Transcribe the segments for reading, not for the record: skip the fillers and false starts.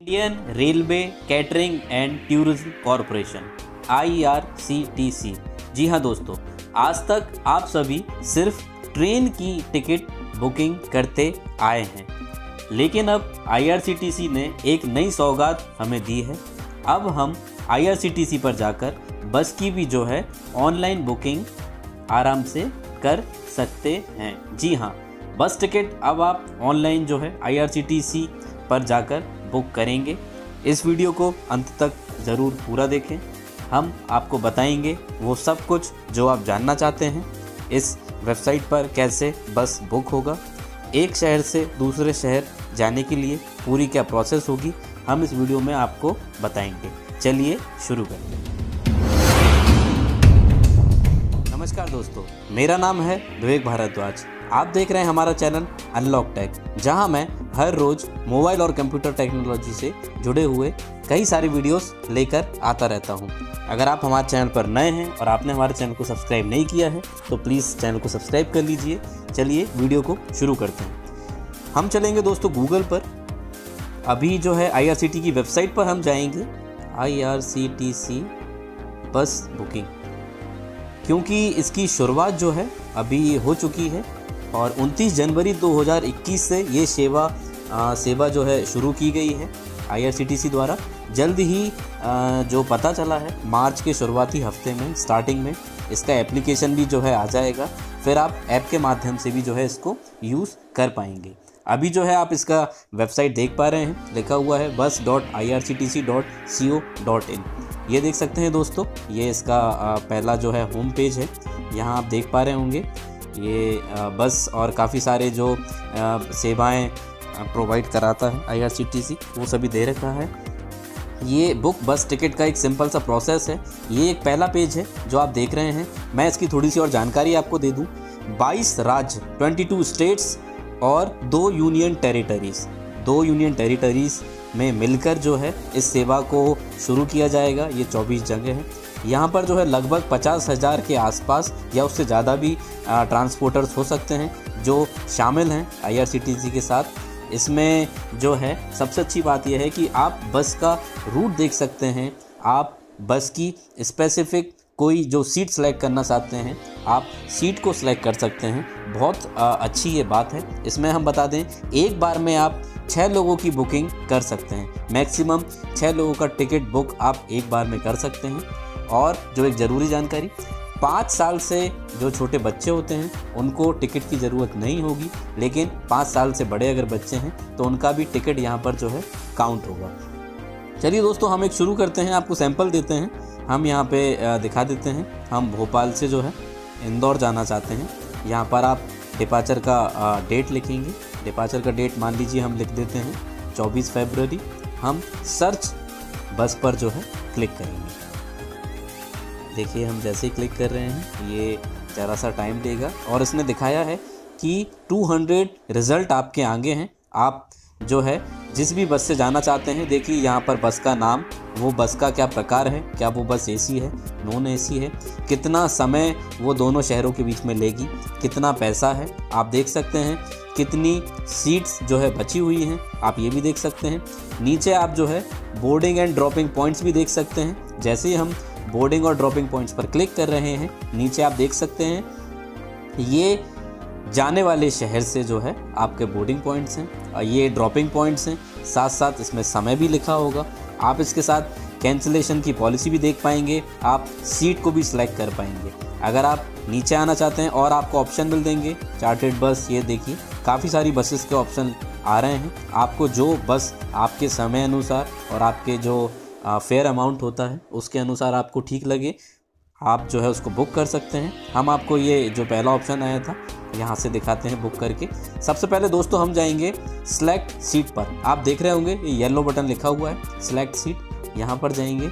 Indian Railway Catering and Tourism Corporation IRCTC। जी हाँ दोस्तों, आज तक आप सभी सिर्फ ट्रेन की टिकट बुकिंग करते आए हैं, लेकिन अब IRCTC ने एक नई सौगात हमें दी है। अब हम IRCTC पर जाकर बस की भी जो है ऑनलाइन बुकिंग आराम से कर सकते हैं। जी हाँ, बस टिकट अब आप ऑनलाइन जो है IRCTC पर जाकर बुक करेंगे। इस वीडियो को अंत तक ज़रूर पूरा देखें। हम आपको बताएंगे वो सब कुछ जो आप जानना चाहते हैं। इस वेबसाइट पर कैसे बस बुक होगा, एक शहर से दूसरे शहर जाने के लिए पूरी क्या प्रोसेस होगी, हम इस वीडियो में आपको बताएंगे। चलिए शुरू करते हैं। नमस्कार दोस्तों, मेरा नाम है विवेक भारद्वाज। आप देख रहे हैं हमारा चैनल अनलॉक टेक, जहां मैं हर रोज़ मोबाइल और कंप्यूटर टेक्नोलॉजी से जुड़े हुए कई सारे वीडियोस लेकर आता रहता हूं। अगर आप हमारे चैनल पर नए हैं और आपने हमारे चैनल को सब्सक्राइब नहीं किया है तो प्लीज़ चैनल को सब्सक्राइब कर लीजिए। चलिए वीडियो को शुरू करते हैं। हम चलेंगे दोस्तों गूगल पर। अभी जो है IRCTC की वेबसाइट पर हम जाएंगे, IRCTC बस बुकिंग, क्योंकि इसकी शुरुआत जो है अभी हो चुकी है और 29 जनवरी 2021 से ये सेवा जो है शुरू की गई है IRCTC द्वारा। जल्द ही जो पता चला है मार्च के शुरुआती हफ्ते में स्टार्टिंग में इसका एप्लीकेशन भी जो है आ जाएगा। फिर आप ऐप के माध्यम से भी जो है इसको यूज़ कर पाएंगे। अभी जो है आप इसका वेबसाइट देख पा रहे हैं, लिखा हुआ है bus.irctc.co.in। ये देख सकते हैं दोस्तों, ये इसका पहला जो है होम पेज है। यहाँ आप देख पा रहे होंगे ये बस और काफ़ी सारे जो सेवाएं प्रोवाइड कराता है IRCTC वो सभी दे रखा है। ये बुक बस टिकट का एक सिंपल सा प्रोसेस है। ये एक पहला पेज है जो आप देख रहे हैं। मैं इसकी थोड़ी सी और जानकारी आपको दे दूं। 22 राज्य, 22 स्टेट्स और 2 यूनियन टेरिटरीज़ में मिलकर जो है इस सेवा को शुरू किया जाएगा। ये 24 जगह है। यहाँ पर जो है लगभग 50,000 के आसपास या उससे ज़्यादा भी ट्रांसपोर्टर्स हो सकते हैं जो शामिल हैं IRCTC के साथ। इसमें जो है सबसे अच्छी बात यह है कि आप बस का रूट देख सकते हैं। आप बस की स्पेसिफिक कोई जो सीट सेलेक्ट करना चाहते हैं, आप सीट को सिलेक्ट कर सकते हैं। बहुत अच्छी ये बात है। इसमें हम बता दें, एक बार में आप 6 लोगों की बुकिंग कर सकते हैं। मैक्सिमम 6 लोगों का टिकट बुक आप एक बार में कर सकते हैं। और जो एक ज़रूरी जानकारी, 5 साल से जो छोटे बच्चे होते हैं उनको टिकट की ज़रूरत नहीं होगी, लेकिन 5 साल से बड़े अगर बच्चे हैं तो उनका भी टिकट यहाँ पर जो है काउंट होगा। चलिए दोस्तों, हम एक शुरू करते हैं, आपको सैंपल देते हैं। हम यहाँ पे दिखा देते हैं। हम भोपाल से जो है इंदौर जाना चाहते हैं। यहाँ पर आप डिपार्चर का डेट लिखेंगे। डिपार्चर का डेट मान लीजिए हम लिख देते हैं 24 फरवरी। हम सर्च बस पर जो है क्लिक करेंगे। देखिए, हम जैसे ही क्लिक कर रहे हैं ये ज़रा सा टाइम लेगा और इसने दिखाया है कि 200 रिज़ल्ट आपके आगे हैं। आप जो है जिस भी बस से जाना चाहते हैं, देखिए यहाँ पर बस का नाम, वो बस का क्या प्रकार है, क्या वो बस AC है, नॉन AC है, कितना समय वो दोनों शहरों के बीच में लेगी, कितना पैसा है, आप देख सकते हैं। कितनी सीट्स जो है बची हुई हैं, आप ये भी देख सकते हैं। नीचे आप जो है बोर्डिंग एंड ड्रॉपिंग पॉइंट्स भी देख सकते हैं। जैसे ही हम बोर्डिंग और ड्रॉपिंग पॉइंट्स पर क्लिक कर रहे हैं, नीचे आप देख सकते हैं ये जाने वाले शहर से जो है आपके बोर्डिंग पॉइंट्स हैं और ये ड्रॉपिंग पॉइंट्स हैं। साथ साथ इसमें समय भी लिखा होगा। आप इसके साथ कैंसिलेशन की पॉलिसी भी देख पाएंगे। आप सीट को भी सिलेक्ट कर पाएंगे। अगर आप नीचे आना चाहते हैं और आपको ऑप्शन मिल देंगे चार्टेड बस, ये देखिए काफ़ी सारी बसेस के ऑप्शन आ रहे हैं। आपको जो बस आपके समय अनुसार और आपके जो फेयर अमाउंट होता है उसके अनुसार आपको ठीक लगे, आप जो है उसको बुक कर सकते हैं। हम आपको ये जो पहला ऑप्शन आया था यहाँ से दिखाते हैं बुक करके। सबसे पहले दोस्तों हम जाएंगे सिलेक्ट सीट पर। आप देख रहे होंगे ये येलो बटन लिखा हुआ है सिलेक्ट सीट। यहाँ पर जाएंगे,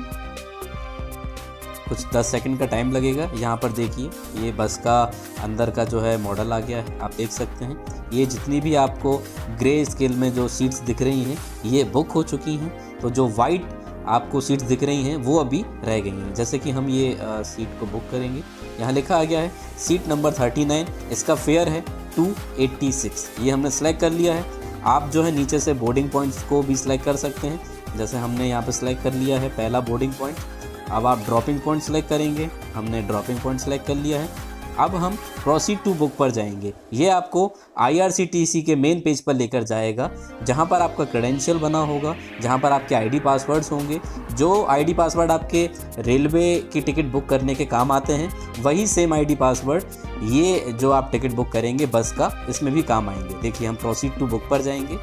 कुछ 10 सेकंड का टाइम लगेगा। यहाँ पर देखिए ये बस का अंदर का जो है मॉडल आ गया है, आप देख सकते हैं। ये जितनी भी आपको ग्रे स्केल में जो सीट्स दिख रही हैं ये बुक हो चुकी हैं। तो जो वाइट आपको सीट्स दिख रही हैं वो अभी रह गई हैं। जैसे कि हम ये सीट को बुक करेंगे, यहाँ लिखा आ गया है सीट नंबर 39। इसका फेयर है 286। ये हमने सेलेक्ट कर लिया है। आप जो है नीचे से बोर्डिंग पॉइंट्स को भी सिलेक्ट कर सकते हैं, जैसे हमने यहाँ पे सिलेक्ट कर लिया है पहला बोर्डिंग पॉइंट। अब आप ड्रॉपिंग पॉइंट सेलेक्ट करेंगे, हमने ड्रॉपिंग पॉइंट सेलेक्ट कर लिया है। अब हम प्रोसीड टू बुक पर जाएंगे। ये आपको IRCTC के मेन पेज पर लेकर जाएगा, जहाँ पर आपका क्रेडेंशियल बना होगा, जहाँ पर आपके ID पासवर्ड्स होंगे। जो ID पासवर्ड आपके रेलवे की टिकट बुक करने के काम आते हैं, वही सेम ID पासवर्ड ये जो आप टिकट बुक करेंगे बस का, इसमें भी काम आएंगे। देखिए हम प्रोसीड टू बुक पर जाएंगे।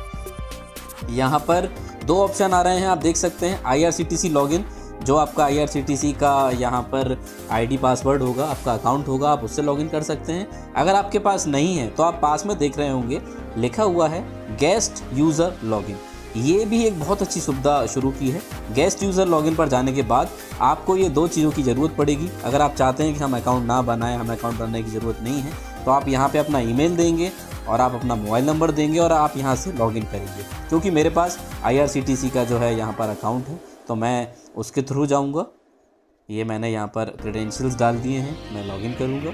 यहाँ पर 2 ऑप्शन आ रहे हैं, आप देख सकते हैं। IRCTC लॉगिन, जो आपका IRCTC का यहाँ पर ID पासवर्ड होगा, आपका अकाउंट होगा, आप उससे लॉगिन कर सकते हैं। अगर आपके पास नहीं है तो आप पास में देख रहे होंगे लिखा हुआ है गेस्ट यूज़र लॉगिन। ये भी एक बहुत अच्छी सुविधा शुरू की है। गेस्ट यूज़र लॉगिन पर जाने के बाद आपको ये 2 चीज़ों की ज़रूरत पड़ेगी। अगर आप चाहते हैं कि हम अकाउंट ना बनाएं, हमें अकाउंट बनाने की ज़रूरत नहीं है, तो आप यहाँ पे अपना ईमेल देंगे और आप अपना मोबाइल नंबर देंगे और आप यहाँ से लॉगिन करेंगे। क्योंकि मेरे पास IRCTC का जो है यहाँ पर अकाउंट है, तो मैं उसके थ्रू जाऊँगा। ये मैंने यहाँ पर क्रेडेंशियल्स डाल दिए हैं, मैं लॉगिन करूँगा।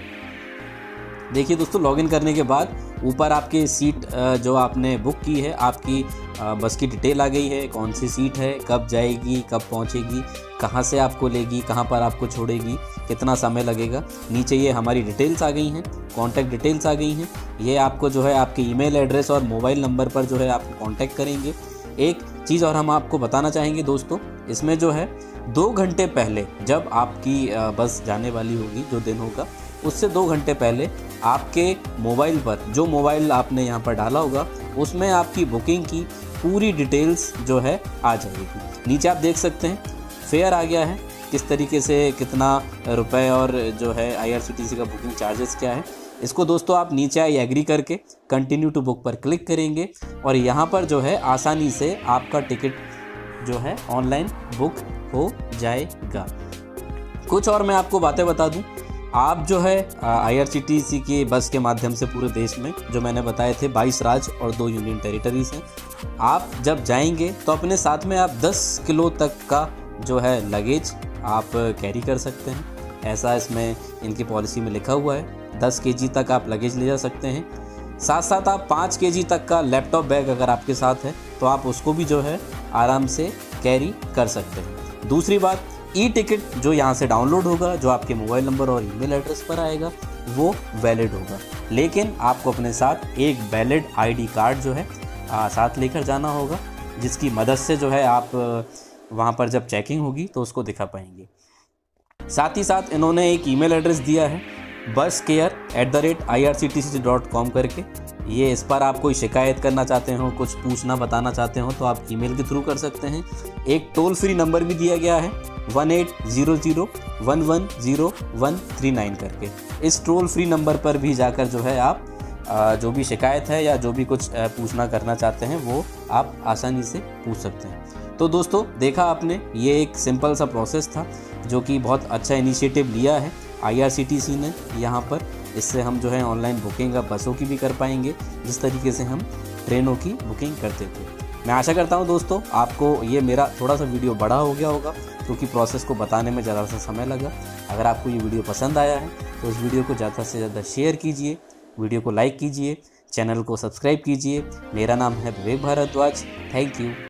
देखिए दोस्तों, लॉगिन करने के बाद ऊपर आपकी सीट जो आपने बुक की है, आपकी बस की डिटेल आ गई है, कौन सी सीट है, कब जाएगी, कब पहुंचेगी, कहां से आपको लेगी, कहां पर आपको छोड़ेगी, कितना समय लगेगा। नीचे ये हमारी डिटेल्स आ गई हैं, कॉन्टैक्ट डिटेल्स आ गई हैं। ये आपको जो है आपके ईमेल एड्रेस और मोबाइल नंबर पर जो है आपको कॉन्टैक्ट करेंगे। एक चीज़ और हम आपको बताना चाहेंगे दोस्तों, इसमें जो है 2 घंटे पहले, जब आपकी बस जाने वाली होगी, जो दिन होगा, उससे 2 घंटे पहले आपके मोबाइल पर, जो मोबाइल आपने यहाँ पर डाला होगा, उसमें आपकी बुकिंग की पूरी डिटेल्स जो है आ जाएगी। नीचे आप देख सकते हैं फेयर आ गया है, किस तरीके से कितना रुपए और जो है IRCTC का बुकिंग चार्जेस क्या है। इसको दोस्तों आप नीचे आई एग्री करके कंटिन्यू टू बुक पर क्लिक करेंगे और यहाँ पर जो है आसानी से आपका टिकट जो है ऑनलाइन बुक हो जाएगा। कुछ और मैं आपको बातें बता दूं, आप जो है IRCTC की बस के माध्यम से पूरे देश में, जो मैंने बताए थे 22 राज्य और 2 यूनियन टेरिटरीज हैं, आप जब जाएंगे तो अपने साथ में आप 10 किलो तक का जो है लगेज आप कैरी कर सकते हैं। ऐसा इसमें इनकी पॉलिसी में लिखा हुआ है। 10 kg तक आप लगेज ले जा सकते हैं। साथ साथ आप 5 kg तक का लैपटॉप बैग अगर आपके साथ है तो आप उसको भी जो है आराम से कैरी कर सकते हैं। दूसरी बात, टिकट जो यहाँ से डाउनलोड होगा, जो आपके मोबाइल नंबर और ईमेल एड्रेस पर आएगा, वो वैलिड होगा। लेकिन आपको अपने साथ एक वैलिड ID कार्ड जो है साथ लेकर जाना होगा, जिसकी मदद से जो है आप वहाँ पर जब चेकिंग होगी तो उसको दिखा पाएंगे। साथ ही साथ इन्होंने एक ईमेल एड्रेस दिया है buscare@irctc.com करके। ये इस पर आप कोई शिकायत करना चाहते हो, कुछ पूछना बताना चाहते हो, तो आप ईमेल के थ्रू कर सकते हैं। एक टोल फ्री नंबर भी दिया गया है 1800110139 करके। इस टोल फ्री नंबर पर भी जाकर जो है आप जो भी शिकायत है या जो भी कुछ पूछना करना चाहते हैं वो आप आसानी से पूछ सकते हैं। तो दोस्तों, देखा आपने, ये एक सिंपल सा प्रोसेस था जो कि बहुत अच्छा इनिशिएटिव लिया है IRCTC ने यहाँ पर। इससे हम जो है ऑनलाइन बुकिंग अब बसों की भी कर पाएंगे, जिस तरीके से हम ट्रेनों की बुकिंग करते थे। मैं आशा करता हूँ दोस्तों आपको ये मेरा थोड़ा सा वीडियो बड़ा हो गया होगा, क्योंकि प्रोसेस को बताने में ज़्यादा सा समय लगा। अगर आपको ये वीडियो पसंद आया है तो इस वीडियो को ज़्यादा से ज़्यादा शेयर कीजिए, वीडियो को लाइक कीजिए, चैनल को सब्सक्राइब कीजिए। मेरा नाम है विवेक भारद्वाज। Thank you.